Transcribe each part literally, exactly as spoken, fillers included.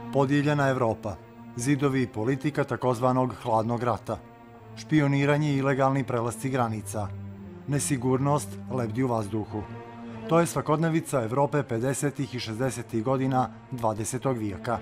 Podijeljena Evropa, zidovi i politika takozvanog hladnog rata, špioniranje i ilegalni prelasci granica, nesigurnost lebdi u vazduhu. To je svakodnevica Evrope pedesetih i šezdesetih godina dvadesetog vijeka.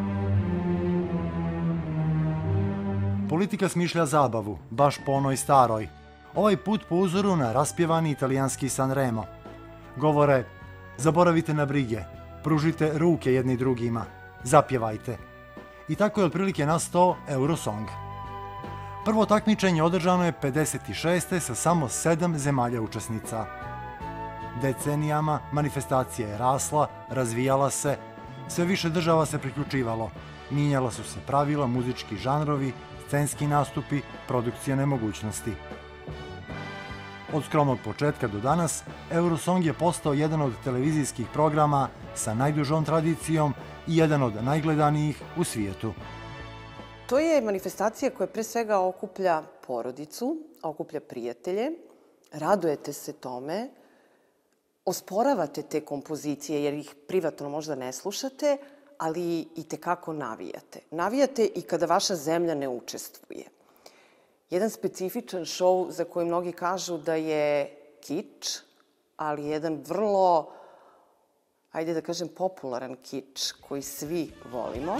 Politika smišlja zabavu, baš po onoj staroj. Ovaj put po uzoru na raspjevani italijanski Sanremo. Govore, zaboravite na brige, pružite ruke jedni drugima, zapjevajte. I tako je otprilike nastao Eurosong. Prvo takmičenje održano je pedeset šeste sa samo sedam zemalja učesnica. Decenijama manifestacija je rasla, razvijala se, sve više država se priključivalo. Mijenjala su se pravila, muzički žanrovi, scenski nastupi, produkcijne mogućnosti. Od skromnog početka do danas, Eurosong je postao jedan od televizijskih programa sa najdužom tradicijom i jedan od najgledanijih u svijetu. To je manifestacija koja pre svega okuplja porodicu, okuplja prijatelje, radujete se tome, osporavate te kompozicije jer ih privatno možda ne slušate, ali i tekako navijate. Navijate i kada vaša zemlja ne učestvuje. Jedan specifičan šou za koji mnogi kažu da je kič, ali jedan vrlo, ajde da kažem, popularan kič koji svi volimo.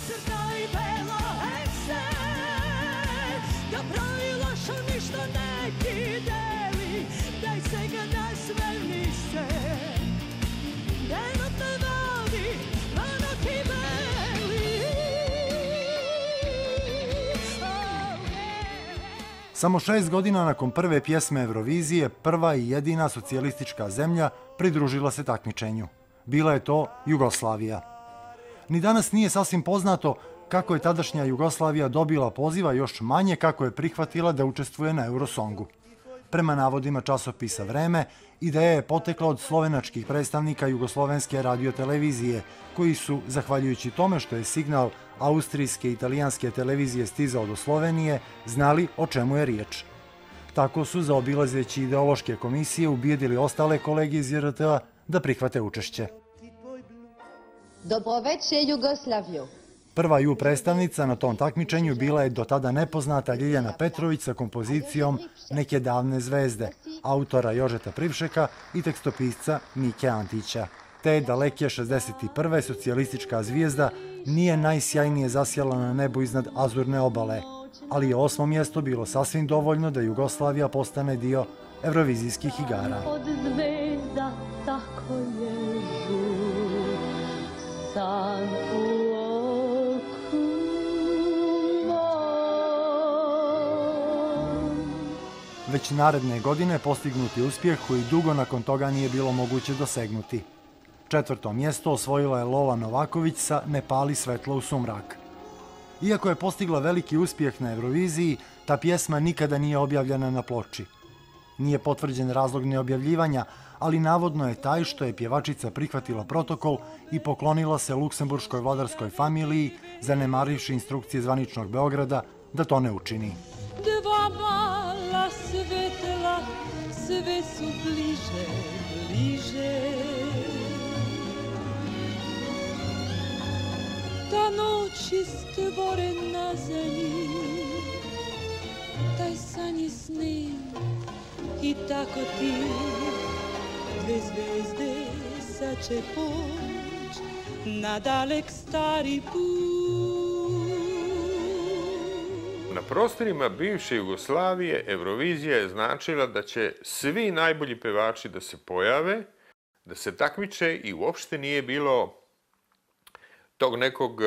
Samo šest godina nakon prve pjesme Eurovizije, prva i jedina socijalistička zemlja pridružila se takmičenju. Bila je to Jugoslavija. Ni danas nije sasvim poznato kako je tadašnja Jugoslavija dobila poziva, još manje kako je prihvatila da učestvuje na Eurosongu. Prema navodima časopisa Vreme, ideja je potekla od slovenačkih predstavnika Jugoslovenske radiotelevizije, koji su, zahvaljujući tome što je signal austrijske i italijanske televizije stizao do Slovenije, znali o čemu je riječ. Tako su, zaobilazeći ideološke komisije, ubijedili ostale kolege iz J R T-a da prihvate učešće. Dobroveče, Jugoslaviju! Prva ju predstavnica na tom takmičenju bila je do tada nepoznata Ljiljana Petrović sa kompozicijom Neke davne zvezde, autora Jožeta Privšeka i tekstopisca Mike Antića. Te daleke šezdeset prve socijalistička zvijezda nije najsjajnije zasjala na nebu iznad Azurne obale, ali je osmo mjesto bilo sasvim dovoljno da Jugoslavija postane dio evrovizijskih igara. Od zvezda tako je žur, san u oku mom. Već naredne godine postignut je uspjeh koji dugo nakon toga nije bilo moguće dosegnuti. Četvrto mjesto osvojila je Lola Novaković sa Ne pali svetlo u sumrak. Iako je postigla veliki uspjeh na Euroviziji, ta pjesma nikada nije objavljena na ploči. Nije potvrđen razlog neobjavljivanja, ali navodno je taj što je pjevačica prihvatila protokol i poklonila se luksemburškoj vladarskoj familiji, zanemarivši instrukcije zvaničnog Beograda da to ne učini. Dva mala svetla, sve su bliže, bliže. Ta noć je stvorena za njih, taj san je snin i tako ti dve zvezde sad će poć na dalek stari put. Na prostorima bivše Jugoslavije Eurovizija je značila da će svi najbolji pevači da se pojave, da se takmiče i uopšte nije bilo tog nekog,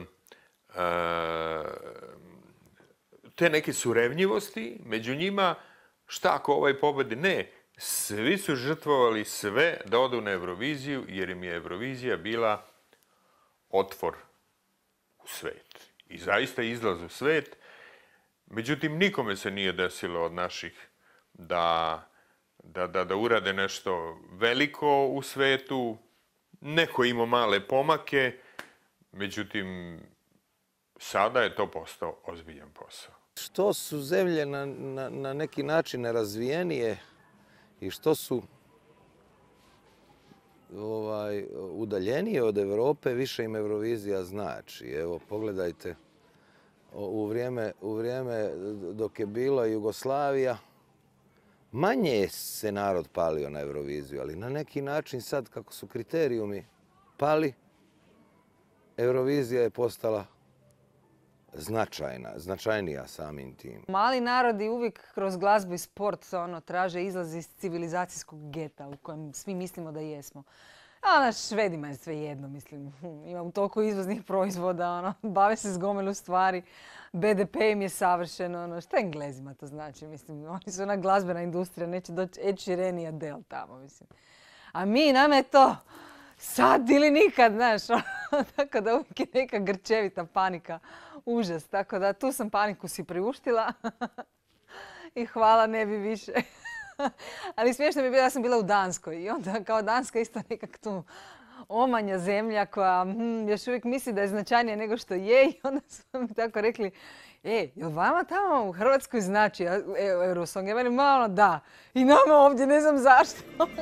te neke surevnjivosti, među njima šta ako ovaj pobedi? Ne, svi su žrtvovali sve da odu na Euroviziju, jer im je Eurovizija bila otvor u svet. I zaista izlaz u svet. Međutim, nikome se nije desilo od naših da, da, da, da urade nešto veliko u svetu. Neko imao male pomake, međutim, sada je to postao ozbiljan posao. Što su zemlje na, na, na neki način nerazvijenije i što su ovaj, udaljenije od Europe, više im Eurovizija znači. Evo, pogledajte, u vrijeme, u vrijeme dok je bila Jugoslavija, manje se narod palio na Euroviziju, ali na neki način sad, kako su kriterijumi pali, Eurovizija je postala značajna, značajnija samim tim. Mali narodi uvijek kroz glazbu i sport ono, traže izlaz iz civilizacijskog geta u kojem svi mislimo da jesmo. A na Švedima je sve jedno, mislim. Imam toliko izvoznih proizvoda, ono, bave se s gomilu stvari. B D P im je savršeno, ono, šta Englezima to znači? Mislim, oni su ona glazbena industrija, neće doći Ed Sheeran i Adele tamo, mislim. A mi, nama je to sad ili nikad, znaš. Tako da uvijek je neka grčevita panika, užas. Tako da tu sam paniku si priuštila i hvala, ne bi više. Ali smiješno mi je bilo, ja sam bila u Danskoj i onda kao Danska isto nekak tu omanja zemlja koja hm, još uvijek misli da je značajnija nego što je i onda su mi tako rekli, e, jel vama tamo u Hrvatskoj znači Eurosong? Ja meni malo da. I nama ovdje, ne znam zašto.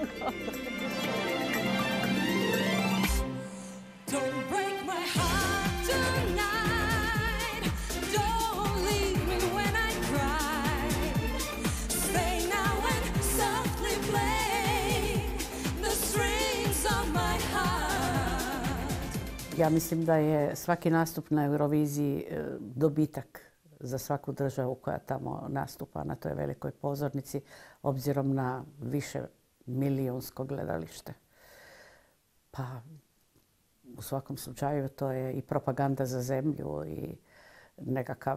Ja mislim da je svaki nastup na Euroviziji dobitak za svaku državu koja tamo nastupa na toj velikoj pozornici, obzirom na više milijunsko gledalište. Pa u svakom slučaju to je i propaganda za zemlju i nekakav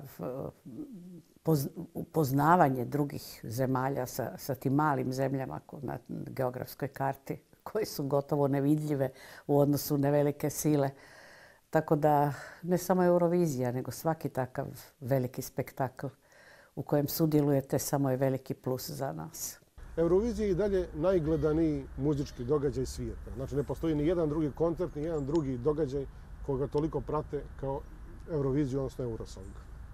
upoznavanje drugih zemalja sa, sa tim malim zemljama na geografskoj karti, koje su gotovo nevidljive u odnosu na velike sile. Tako da ne samo Eurovizija, nego svaki takav veliki spektakl u kojem sudjelujete samo je veliki plus za nas. Eurovizija je i dalje najgledaniji muzički događaj svijeta. Znači ne postoji ni jedan drugi koncert, ni jedan drugi događaj koga toliko prate kao Euroviziju, odnosno Eurosong.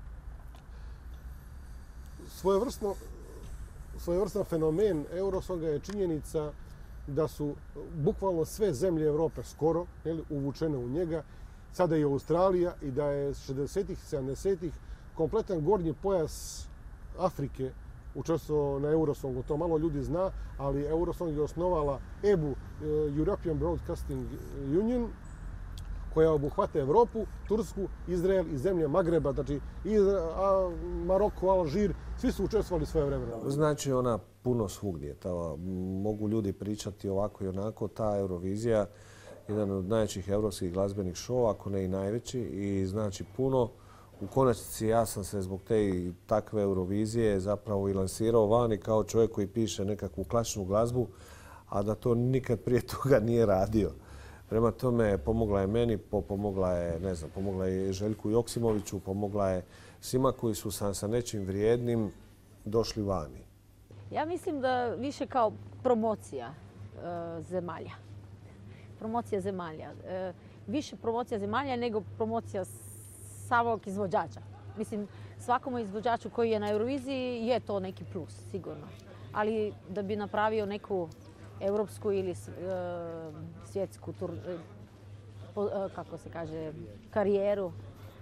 Svojevrsno, svojevrstan fenomen Eurosonga je činjenica da su bukvalno sve zemlje Europe skoro jeli, uvučene u njega. Sada je Australija i da je šezdesetih, sedamdesetih kompletan gornji pojas Afrike učestvovao na Eurosongu. To malo ljudi zna, ali Eurosong je osnovala E B U, European Broadcasting Union, koja obuhvata Europu, Tursku, Izrael i zemlje Magreba, znači i Maroko, Alžir, svi su učestvovali svoje vremena. Znači ona puno svugdje. Ta, mogu ljudi pričati ovako i onako. Ta Eurovizija, jedan od najvećih europskih glazbenih šova, ako ne i najveći, i znači puno. U konačnici ja sam se zbog te i takve Eurovizije zapravo i lansirao vani kao čovjek koji piše nekakvu klasičnu glazbu, a da to nikad prije toga nije radio. Prema tome, pomogla je meni, pomogla je, ne znam, pomogla je Željku Joksimoviću, pomogla je svima koji su sa, sa nečim vrijednim došli vani. Ja mislim da više kao promocija e, zemalja. Promocija zemalja. E, više promocija zemalja nego promocija samog izvođača. Mislim, svakom izvođaču koji je na Euroviziji je to neki plus, sigurno. Ali da bi napravio neku europsku ili svjetsku tur, kako se kaže, karijeru,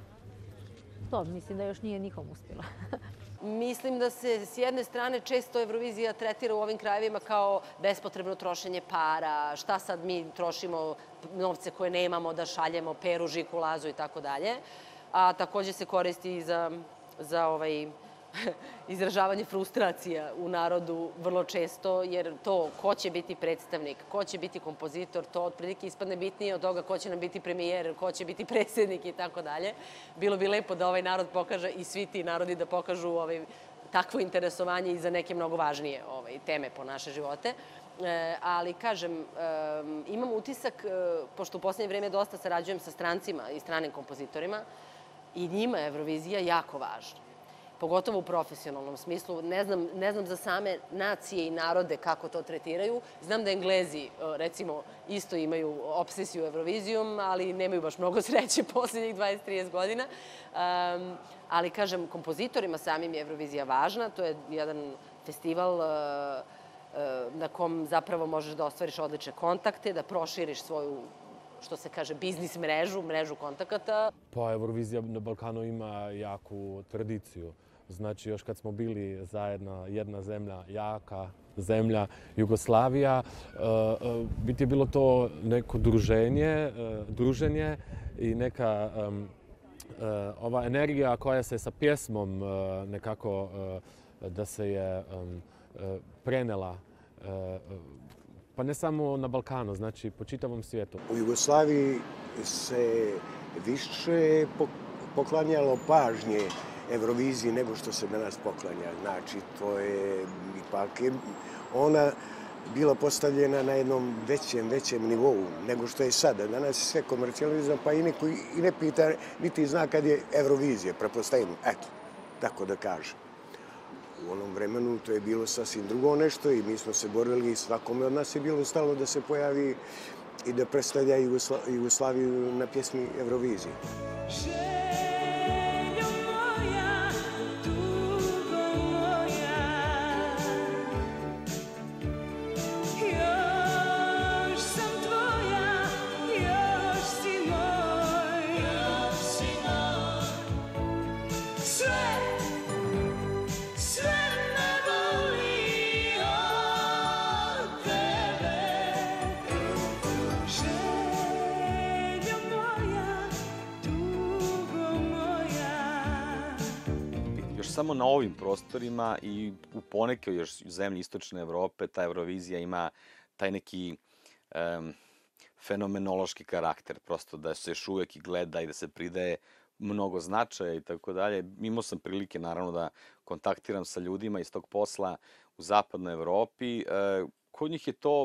to mislim da još nije nikom uspjela. Mislim da se s jedne strane često Eurovizija tretira u ovim krajevima kao bespotrebno trošenje para, šta sad mi trošimo novce koje nemamo da šaljemo Peru, Žiku, Lazu i tako dalje. A također se koristi i za, za ovaj, izražavanje frustracija u narodu vrlo često, jer to ko će biti predstavnik, ko će biti kompozitor, to otprilike ispadne bitnije od toga ko će nam biti premijer, ko će biti predsjednik i tako dalje. Bilo bi lepo da ovaj narod pokaže i svi ti narodi da pokažu ovaj, takvo interesovanje i za neke mnogo važnije ovaj, teme po naše živote. E, ali, kažem, e, imam utisak, e, pošto u posljednje vrijeme dosta sarađujem sa strancima i stranim kompozitorima, i njima je Eurovizija jako važna. Pogotovo u profesionalnom smislu. Ne znam, ne znam za same nacije i narode kako to tretiraju. Znam da Englezi, recimo, isto imaju obsesiju Eurovizijom, ali nemaju baš mnogo sreće posljednjih dvadeset do trideset godina. Um, ali, kažem, kompozitorima samim je Eurovizija važna. To je jedan festival uh, na kom zapravo možeš da ostvariš odlične kontakte, da proširiš svoju, što se kaže, biznis mrežu, mrežu kontakata. Pa Eurovizija na Balkanu ima jaku tradiciju. Znači, još kad smo bili zajedno jedna zemlja, jaka zemlja, Jugoslavija, biti je bilo to neko druženje, druženje i neka ova energija koja se sa pjesmom nekako da se je prenela, pa ne samo na Balkanu, znači po čitavom svijetu. U Jugoslaviji se više poklanjalo pažnje Euroviziji nego što se danas poklanja. Znači, to je ipak ona bila postavljena na jednom većem, većem nivou nego što je sada. Danas je sve komercijalizam, pa i neko i ne pita, niti zna kad je Eurovizija, prepostavimo, eto, tako da kažem. U onom vremenu to je bilo sasvim drugo nešto i mi smo se borili i svakome od nas je bilo stalo da se pojavi i da predstavlja Jugoslaviju na pjesmi Eurovizije. Samo na ovim prostorima i u ponekoj još zemlji istočne Evrope ta Eurovizija ima taj neki um, fenomenološki karakter, prosto da se još uvijek i gleda i da se pridaje mnogo značaja i tako dalje. Imao sam prilike naravno da kontaktiram sa ljudima iz tog posla u zapadnoj Evropi. E, kod njih je to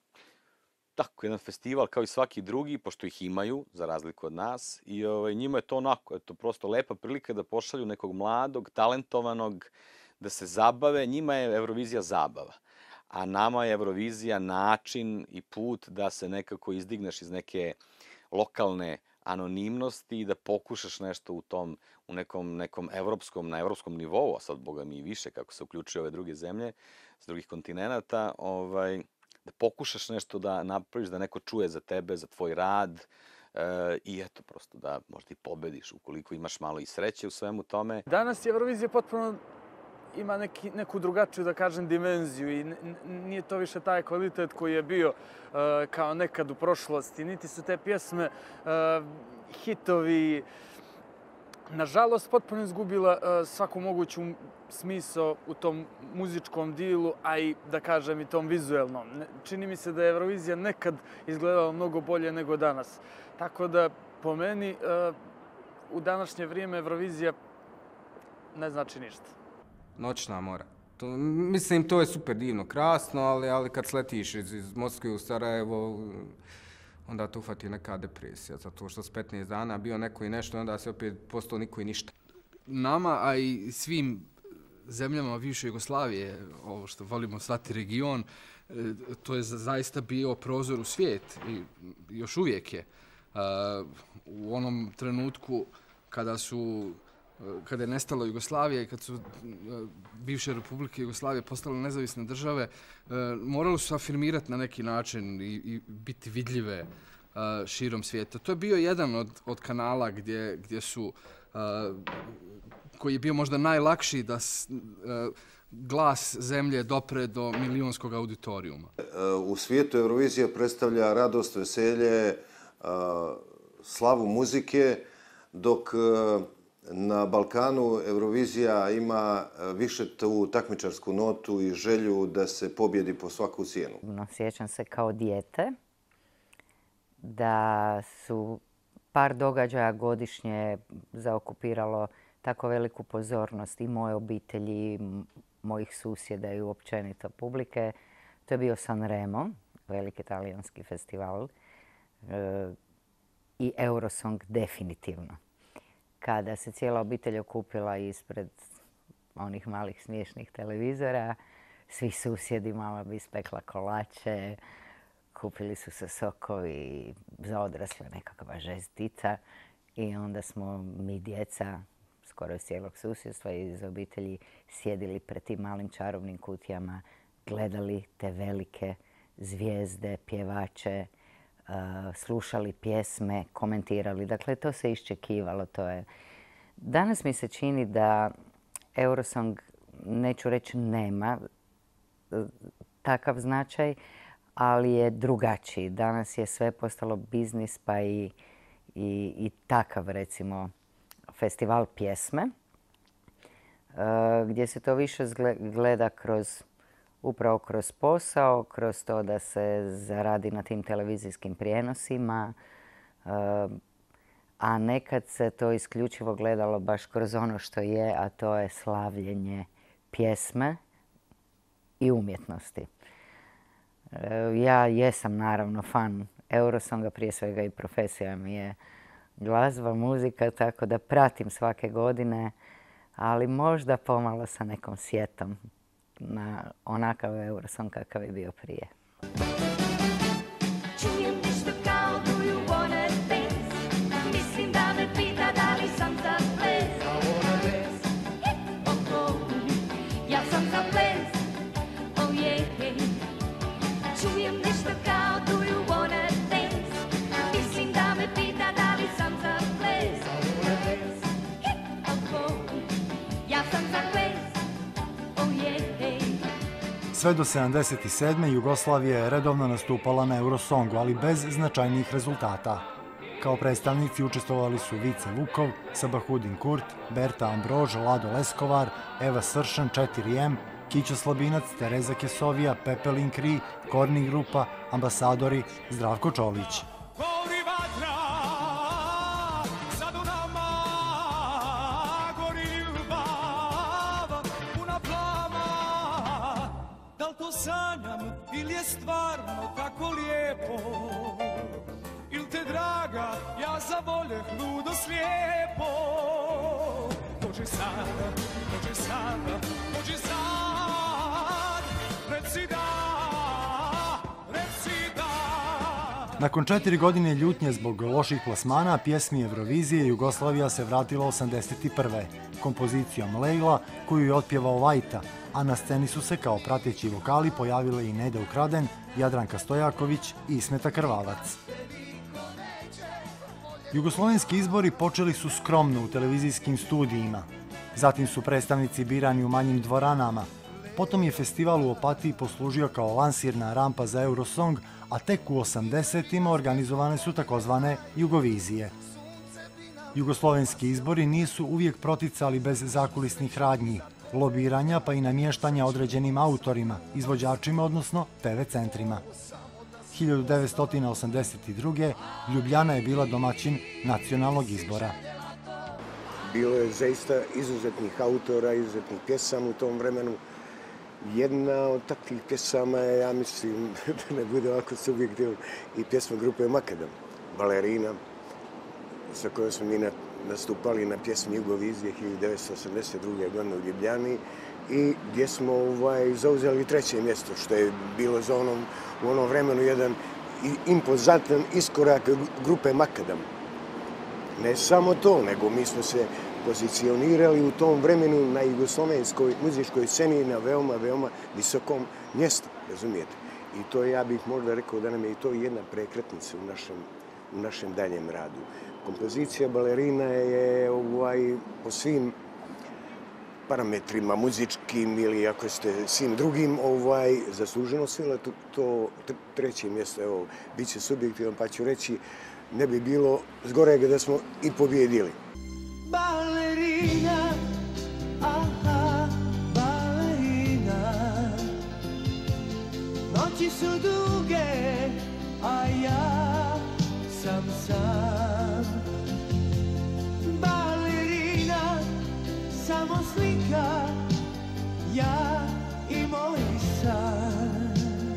tako, jedan festival kao i svaki drugi, pošto ih imaju, za razliku od nas. I ovaj, njima je to onako, eto, prosto lepa prilika da pošalju nekog mladog, talentovanog, da se zabave. Njima je Eurovizija zabava. A nama je Eurovizija način i put da se nekako izdigneš iz neke lokalne anonimnosti i da pokušaš nešto u tom, u nekom, nekom evropskom, na evropskom nivou, a sad, boga mi i više, kako se uključuju ove druge zemlje, s drugih kontinenata, ovaj, da pokušaš nešto da napraviš, da neko čuje za tebe, za tvoj rad e, i eto, prosto da možda i pobediš ukoliko imaš malo i sreće u svemu tome. Danas je Eurovizija potpuno ima neki, neku drugačiju, da kažem, dimenziju i nije to više taj kvalitet koji je bio uh, kao nekad u prošlosti. Niti su te pjesme uh, hitovi. Nažalost, potpuno izgubila uh, svaku moguću smisao u tom muzičkom dilu, a i, da kažem, i tom vizuelnom. Čini mi se da je Eurovizija nekad izgledala mnogo bolje nego danas. Tako da, po meni, uh, u današnje vrijeme Eurovizija ne znači ništa. Noćna mora. To, mislim, to je super divno, krasno, ali, ali kad sletiš iz, iz Moskve u Sarajevo, onda te ufati neka depresija, zato što s petnaest dana bio neko i nešto, onda se opet postao niko i ništa. Nama, a i svim zemljama bivše Jugoslavije, ovo što volimo zvati region, to je zaista bio prozor u svijet i još uvijek je. U onom trenutku kada su kada je nestala Jugoslavija i kad su bivše republike Jugoslavije postale nezavisne države, morali su afirmirati na neki način i, i biti vidljive širom svijeta. To je bio jedan od, od kanala gdje, gdje su, koji je bio možda najlakši da glas zemlje dopre do milionskog auditorijuma. U svijetu Eurovizija predstavlja radost, veselje, slavu muzike, dok na Balkanu Eurovizija ima više tu takmičarsku notu i želju da se pobjedi po svaku cijenu. No, sjećam se kao dijete da su par događaja godišnje zaokupiralo tako veliku pozornost i moje obitelji, mojih susjeda i uopćenito publike. To je bio Sanremo, veliki talijanski festival, i Eurosong definitivno. Kada se cijela obitelj okupila ispred onih malih smiješnih televizora, svi susjedi, mama bi ispekla kolače, kupili su se sokovi za odrasle, nekakva žestica i onda smo mi djeca, skoro iz cijelog susjedstva i iz obitelji, sjedili pred tim malim čarobnim kutijama gledali te velike zvijezde, pjevače, slušali pjesme, komentirali. Dakle, to se iščekivalo. To je. Danas mi se čini da Eurosong, neću reći nema takav značaj, ali je drugačiji. Danas je sve postalo biznis, pa i, i, i takav, recimo, festival pjesme, gdje se to više gleda kroz, upravo kroz posao, kroz to da se zaradi na tim televizijskim prijenosima, a nekad se to isključivo gledalo baš kroz ono što je, a to je slavljenje pjesme i umjetnosti. Ja jesam naravno fan Eurosonga, prije svega i profesija mi je glazba, muzika, tako da pratim svake godine, ali možda pomalo sa nekom sjetom na onakav Eurosong kakav je bio prije. Čujem nešto kao do you wanna dance, mislim da me pita da li sam za ples. I wanna dance. Oh, oh, ja sam za ples, oh yeah. Čujem nešto kao do you wanna dance, mislim da me pita da li sam za ples. I wanna dance. Oh, oh, ja sam za ples, oh yeah. Sve do sedamdeset sedme. Jugoslavija je redovno nastupala na Eurosongu, ali bez značajnih rezultata. Kao predstavnici učestvovali su Vice Vukov, Sabahudin Kurt, Berta Ambrož, Lado Leskovar, Eva Sršan, četiri em, Kićo Slabinac, Tereza Kesovija, Pepelin Kri, Korni grupa, Ambasadori, Zdravko Čolić. Sanjam ili je stvarno tako lijepo, il te draga ja zavoljeh ludo slijepo. Dođi sad, dođi sad, dođi sad, reci da, reci da. Nakon četiri godine ljutnje zbog loših plasmana pjesmi Eurovizije, Jugoslavija se vratila osamdeset prve. kompozicijom Lejla, koju je otpjevao Vajta, a na sceni su se kao prateći vokali pojavile i Neda Ukraden, Jadranka Stojaković i Ismeta Krvavac. Jugoslovenski izbori počeli su skromno u televizijskim studijima. Zatim su predstavnici birani u manjim dvoranama. Potom je festival u Opatiji poslužio kao lansirna rampa za Eurosong, a tek u osamdesetima organizovane su takozvane Jugovizije. Jugoslovenski izbori nisu uvijek proticali bez zakulisnih radnji, lobiranja pa i namještanja određenim autorima, izvođačima, odnosno te ve centrima. hiljadu devetsto osamdeset druge. Ljubljana je bila domaćin nacionalnog izbora. Bilo je zaista izuzetnih autora, izuzetnih pjesama u tom vremenu. Jedna od takvih pjesama je, ja mislim, da ne bude ovako subjektivno, i pjesma grupe Makadam, Balerina, sa kojom smo mi nastupali na pjesmi Jugovizije hiljadu devetsto osamdeset druge. godine u Ljubljani i gdje smo ovaj, zauzeli treće mjesto, što je bilo za onom, u onom vremenu jedan impozantan iskorak grupe Makadam. Ne samo to, nego mi smo se pozicionirali u tom vremenu na jugoslovenskoj muzičkoj sceni na veoma, veoma visokom mjestu, razumijete. I to ja bih možda rekao da nam je i to jedna prekretnica u našem, u našem daljem radu. Kompozicija Balerina je ovaj, po svim parametrima, muzičkim ili ako ste svim drugim, ovaj, zasluženo svila to, to treće mjesto. Evo, bit će subjektivan pa ću reći, ne bi bilo zgorega da smo i pobjedili. Balerina, aha, balerina, noći su duge, a ja sam sam. Balerina, samo slika, ja i moj san,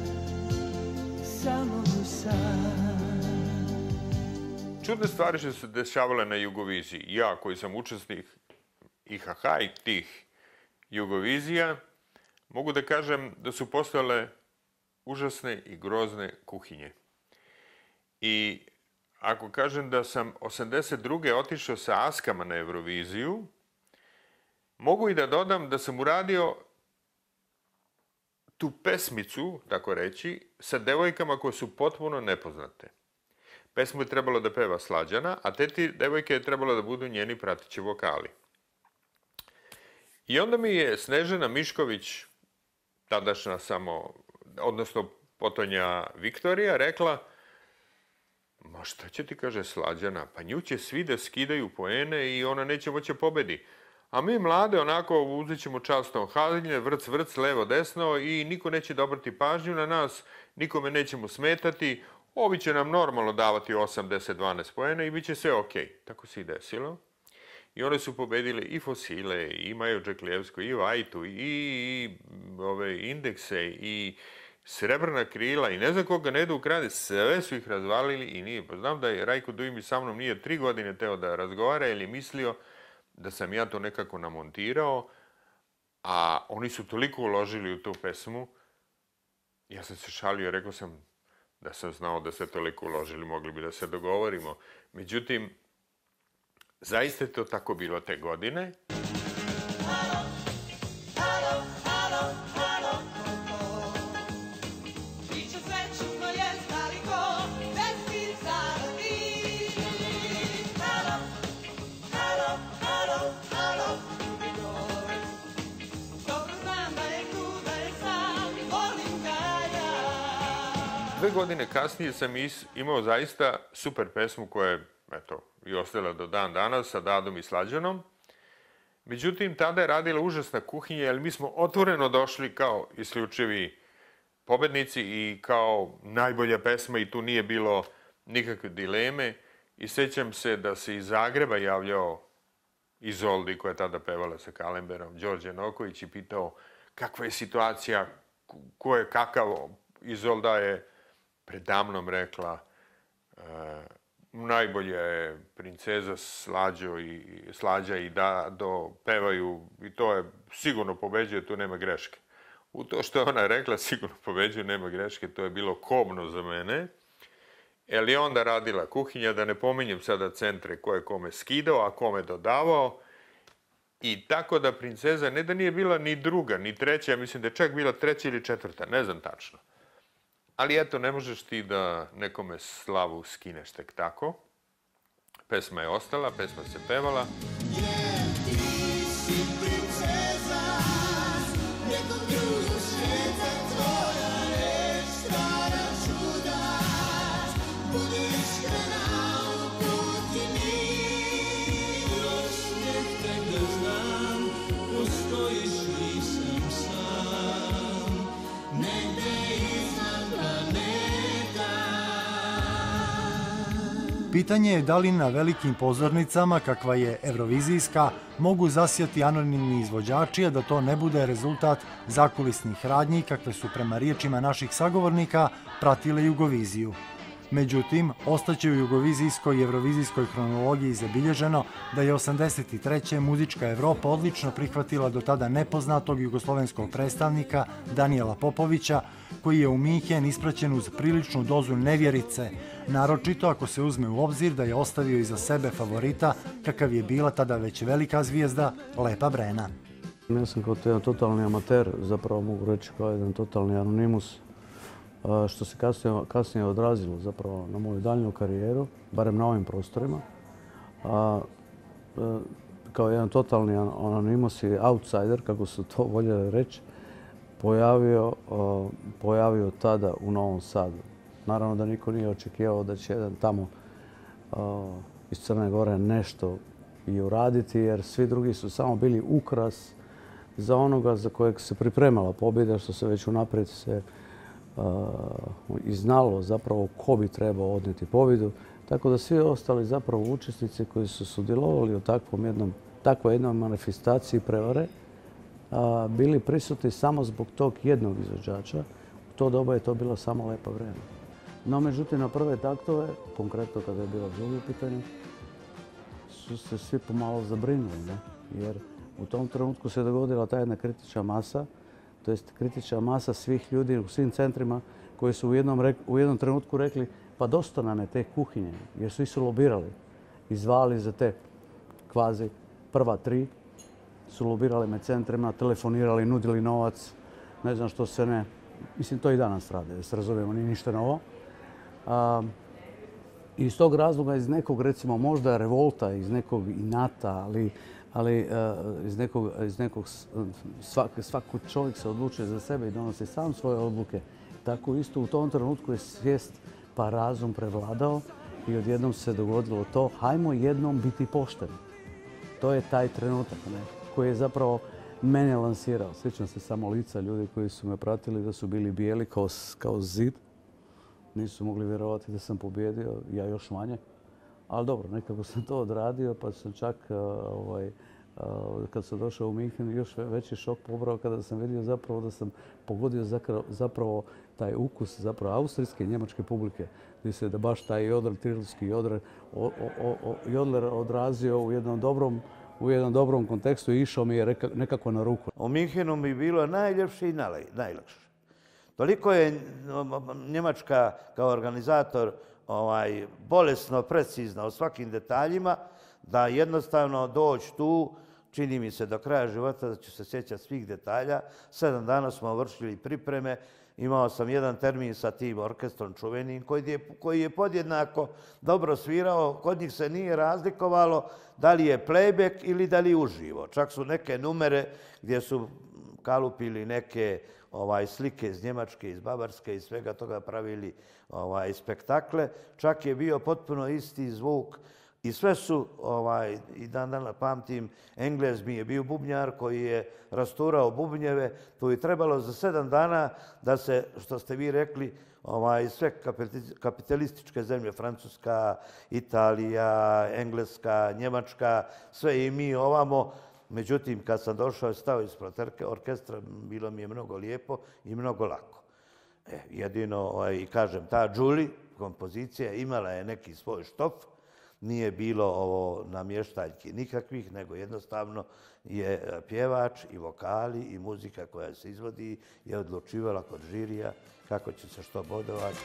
samo san. Čudne stvari su se dešavale na Jugoviziji. Ja, koji sam učesnik I H H i tih Jugovizija, mogu da kažem da su postojale užasne i grozne kuhinje. I ako kažem da sam osamdeset druge otišao sa Askama na Euroviziju, mogu i da dodam da sam uradio tu pesmicu, tako reći, sa devojkama koje su potpuno nepoznate. Pesmu je trebalo da peva Slađana, a te ti devojke je trebalo da budu njeni pratići vokali. I onda mi je Snežana Mišković, tadašnja samo, odnosno potonja Viktorija, rekla: ma šta će ti, kaže, Slađana, pa nju će svi da skidaju poene i ona neće moći pobedi. A mi mlade onako uzet ćemo časno haljine, vrc, vrc, levo, desno i niko neće dobrati pažnju na nas, nikome nećemo smetati, ovi će nam normalno davati osam, deset, dvanaest poena i bit će sve okej. Tako se i desilo. I one su pobedile i Fosile, i Maju Džeklijevsku, i Vajtu, i, i ove Indekse, i Srebrna krila, i ne znam koga ne idu u krade, sve su ih razvalili i nije. Pa znam da je Rajko Dujmić sa mnom nije tri godine teo da razgovara ili mislio da sam ja to nekako namontirao, a oni su toliko uložili u tu pesmu. Ja sam se šalio, rekao sam da sam znao da se toliko uložili, mogli bi da se dogovorimo. Međutim, zaista je to tako bilo te godine. Dve godine kasnije sam imao zaista super pesmu koja je, eto, i ostala do dan danas sa Dadom i Slađanom. Međutim, tada je radila užasna kuhinja, jer mi smo otvoreno došli kao isključivi pobednici i kao najbolja pesma i tu nije bilo nikakve dileme. I sećam se da se iz Zagreba javljao Izoldi, koja je tada pevala sa Kalemberom, Đorđe Noković, i pitao kakva je situacija, ko je kakav. Izolda je predamnom rekla: najbolje je Princeza Slađo i Slađa i Dado pevaju i to je sigurno pobeđuje, tu nema greške. U to što je ona rekla sigurno pobeđuje, nema greške, to je bilo kobno za mene. Jer je onda radila kuhinja, da ne pominjem sada centre ko je kome skidao, a kome dodavao. I tako da Princeza ne da nije bila ni druga, ni treća, ja mislim da je čak bila treća ili četvrta, ne znam tačno. Ali eto, ne možeš ti da nekome slavu skineš tek tako. Pesma je ostala, pesma se pevala. Pitanje je da li na velikim pozornicama, kakva je Eurovizijska, mogu zasjati anonimni izvođači, a da to ne bude rezultat zakulisnih radnji, kakve su prema riječima naših sagovornika pratile Jugoviziju. Međutim, ostaće u jugovizijskoj i evrovizijskoj hronologiji zabilježeno da je osamdeset treće muzička Evropa odlično prihvatila do tada nepoznatog jugoslovenskog predstavnika Danijela Popovića, koji je u Minhen ispraćen uz priličnu dozu nevjerice, naročito ako se uzme u obzir da je ostavio iza sebe favorita kakav je bila tada već velika zvijezda Lepa Brena. Ja sam kao jedan totalni amater, zapravo mogu reći kao jedan totalni anonimus, što se kasnije, kasnije odrazilo zapravo na moju daljnju karijeru, barem na ovim prostorima. A, kao jedan totalni anonimus i outsider, kako su to voljeli reći, pojavio, pojavio tada u Novom Sadu. Naravno da niko nije očekivao da će jedan tamo iz Crne Gore nešto i uraditi, jer svi drugi su samo bili ukras za onoga za kojeg se pripremala pobjeda, što se već unaprijed se i znalo zapravo ko bi trebao odnijeti pobjedu. Tako da svi ostali zapravo učesnici koji su sudjelovali u takvom jednom, takvoj jednoj manifestaciji prevare bili prisutni samo zbog tog jednog izvođača. U to doba je to bilo samo Lepa Brena. No, međutim, na prve taktove, konkretno kada je bilo drugo pitanje, su se svi pomalo zabrinuli, ne? Jer u tom trenutku se dogodila ta jedna kritična masa, to jest kritična masa svih ljudi u svim centrima koji su u jednom, u jednom trenutku rekli pa dosta nam je te kuhinje, jer svi su lobirali i zvali za te kvazi prva tri, su lobirali me centrima, telefonirali, nudili novac, ne znam što se ne... Mislim, to i danas rade, da se razumijemo, nije ništa novo. I iz tog razloga, iz nekog, recimo, možda revolta, iz nekog inata, ali, ali iz nekog, iz nekog svak, svako čovjek se odlučuje za sebe i donosi sam svoje odluke. Tako isto u tom trenutku je svijest pa razum prevladao i odjednom se dogodilo to, hajmo jednom biti pošteni. To je taj trenutak, ne, koji je zapravo mene lansirao. Sjećam se samo lica ljudi koji su me pratili da su bili bijeli kao, kao zid. Nisu mogli vjerovati da sam pobjedio, ja još manje. Ali dobro, nekako sam to odradio pa sam čak, ovaj, kad sam došao u Minhen, još veći šok pobrao kada sam vidio zapravo da sam pogodio zapravo taj ukus zapravo austrijske i njemačke publike. Gdje se da baš taj jodler, trilski jodler, jodler odrazio u jednom dobrom u jednom dobrom kontekstu i išao mi je nekako na ruku. U Minhenu mi bilo najljepše i najlakše. Toliko je Njemačka kao organizator ovaj, bolesno precizna o svakim detaljima da jednostavno doći tu, čini mi se do kraja života da ću se sjećati svih detalja. Sedam dana smo vršili pripreme. Imao sam jedan termin sa tim orkestrom čuvenim koji je, koji je podjednako dobro svirao. Kod njih se nije razlikovalo da li je playback ili da li je uživo. Čak su neke numere gdje su kalupili neke ovaj, slike iz Njemačke, iz Bavarske i svega toga pravili ovaj, spektakle. Čak je bio potpuno isti zvuk. I sve su, ovaj, i dan danas pamtim, Englez mi je bio bubnjar koji je rasturao bubnjeve. Tu je trebalo za sedam dana da se, što ste vi rekli, ovaj, sve kapitalističke zemlje, Francuska, Italija, Engleska, Njemačka, sve i mi ovamo. Međutim, kad sam došao i stao ispred orkestra, bilo mi je mnogo lijepo i mnogo lako. E, jedino, ovaj, kažem, ta Julie kompozicija imala je neki svoj štof. Nije bilo ovo namještaljki nikakvih, nego jednostavno je pjevač i vokali i muzika koja se izvodi je odlučivala kod žirija kako će se što bodovati.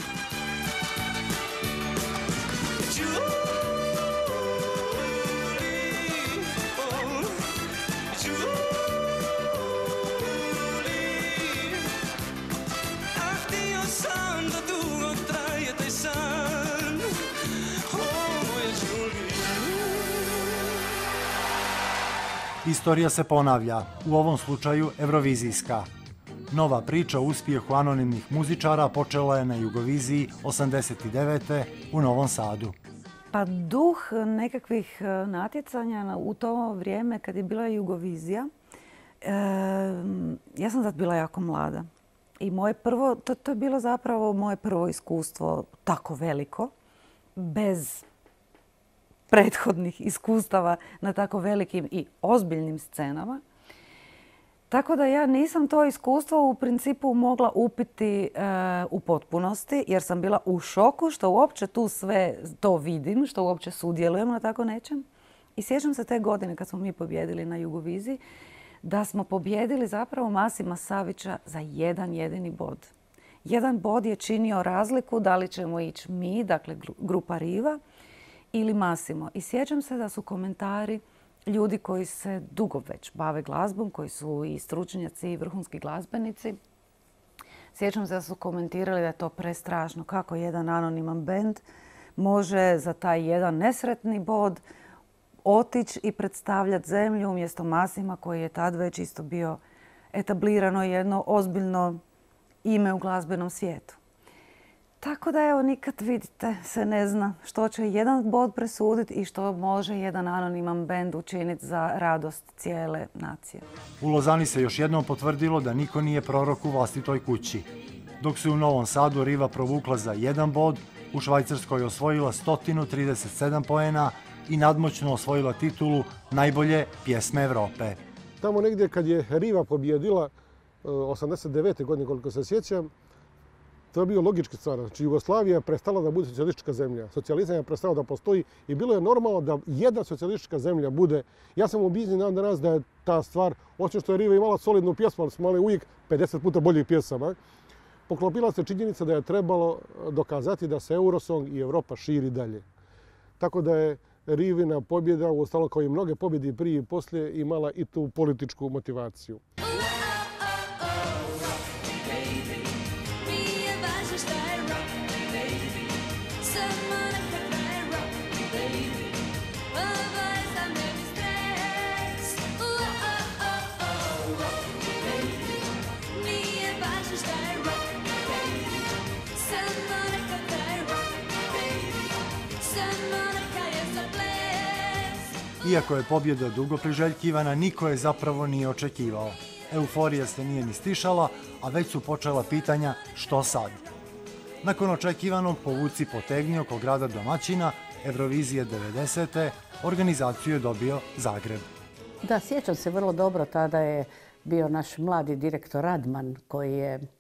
Istorija se ponavlja, u ovom slučaju evrovizijska. Nova priča o uspjehu anonimnih muzičara počela je na Jugoviziji osamdeset devete u Novom Sadu. Pa duh nekakvih natjecanja u to vrijeme kad je bila Jugovizija, e, ja sam tad bila jako mlada. I moje prvo, to, to je bilo zapravo moje prvo iskustvo tako veliko, bez prethodnih iskustava na tako velikim i ozbiljnim scenama. Tako da ja nisam to iskustvo u principu mogla upiti e, u potpunosti jer sam bila u šoku što uopće tu sve to vidim, što uopće sudjelujem na tako nečem. I sjećam se te godine kad smo mi pobjedili na Jugoviziji da smo pobjedili zapravo Masima Savića za jedan jedini bod. Jedan bod je činio razliku da li ćemo ići mi, dakle grupa Riva, ili Massimo. I sjećam se da su komentari ljudi koji se dugo već bave glazbom, koji su i stručnjaci i vrhunski glazbenici. Sjećam se da su komentirali da je to prestrašno. Kako jedan anoniman bend može za taj jedan nesretni bod otići i predstavljati zemlju umjesto Massima koji je tad već isto bio etablirano jedno ozbiljno ime u glazbenom svijetu. Tako da evo nikad vidite se ne zna što će jedan bod presuditi i što može jedan anoniman bend učiniti za radost cijele nacije. U Lozani se još jednom potvrdilo da niko nije prorok u vlastitoj kući. Dok se u Novom Sadu Riva provukla za jedan bod, u Švajcarskoj osvojila sto trideset sedam poena i nadmoćno osvojila titulu najbolje pjesme Evrope. Tamo negdje kad je Riva pobjedila osamdeset devete godine, koliko se sjećam, to je bio logički stvar. Znači, Jugoslavija je prestala da bude socijalistička zemlja. Socijalizam je prestao da postoji i bilo je normalno da jedna socijalistička zemlja bude. Ja sam ubijeđen dan danas da je ta stvar, osim što je Riva imala solidnu pjesmu, ali smo imali uvijek pedeset puta boljih pjesama, poklopila se činjenica da je trebalo dokazati da se Eurosong i Evropa širi dalje. Tako da je Rivina pobjeda, uostalom kao i mnoge pobjede prije i poslije, imala i tu političku motivaciju. Iako je pobjeda dugo priželjkivana, niko je zapravo nije očekivao. Euforija se nije ni stišala, a već su počela pitanja što sad. Nakon očekivanog povuci potegni oko grada domaćina, Eurovizije devedesete. organizaciju je dobio Zagreb. Da, sjećam se vrlo dobro, tada je bio naš mladi direktor Radman koji je e,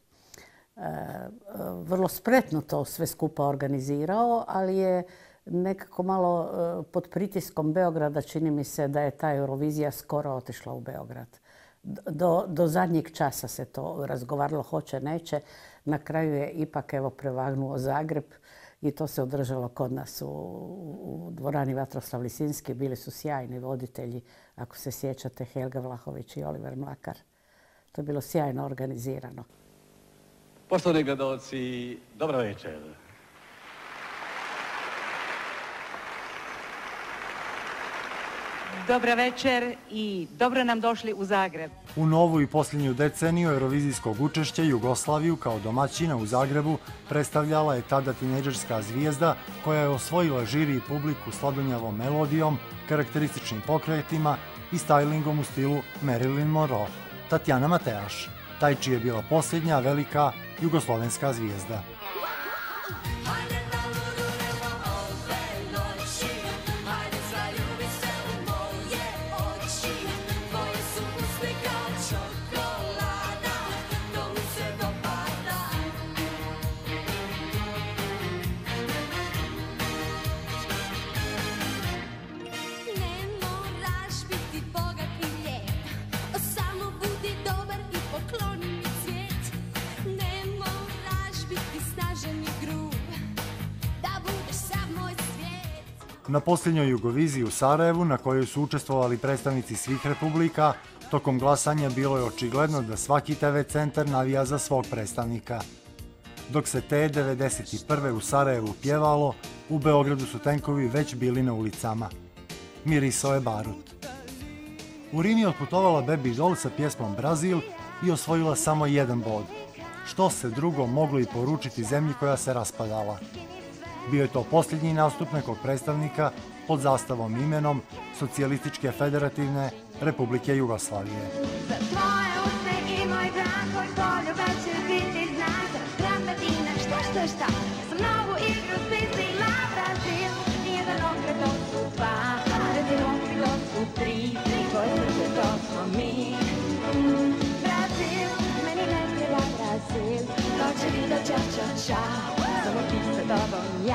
vrlo spretno to sve skupa organizirao, ali je nekako malo e, pod pritiskom Beograda, čini mi se da je ta Eurovizija skoro otišla u Beograd. Do, do zadnjeg časa se to razgovaralo, hoće, neće. Na kraju je ipak evo prevagnuo Zagreb i to se održalo kod nas u, u dvorani Vatroslav Lisinski. Bili su sjajni voditelji, ako se sjećate, Helga Vlahović i Oliver Mlakar. To je bilo sjajno organizirano. Poštovani gledalci, dobra večer. Dobra večer i dobro nam došli u Zagreb. U novu i posljednju deceniju eurovizijskog učešća Jugoslaviju kao domaćina u Zagrebu predstavljala je tada tinejdžerska zvijezda koja je osvojila žiri i publiku sladunjavom melodijom, karakterističnim pokretima i stajlingom u stilu Marilyn Monroe, Tatjana Matejaš, taj čija je bila posljednja velika jugoslovenska zvijezda. Na posljednjoj Jugoviziji u Sarajevu, na kojoj su učestvovali predstavnici svih republika, tokom glasanja bilo je očigledno da svaki te ve centar navija za svog predstavnika. Dok se te devedeset prve u Sarajevu pjevalo, u Beogradu su tenkovi već bili na ulicama. Mirisao je barut. U Rim je otputovala Baby Doll sa pjesmom Brazil i osvojila samo jedan bod. Što se drugo moglo i poručiti zemlji koja se raspadala. Bio je to posljednji nastup nekog predstavnika pod zastavom i imenom Socijalističke federativne Republike Jugoslavije. Za tvoje usne i moj zakon poljubav će biti znak. Granadina, šta šta šta, sam novu igru smislila. Brazil, jedan okret, to su dva. Brazil, okret, to su tri. Tvoje srce, to smo mi. Brazil, meni ne treba Brazil. Noće mi do ča ča ča. Samo ti se tobom ja.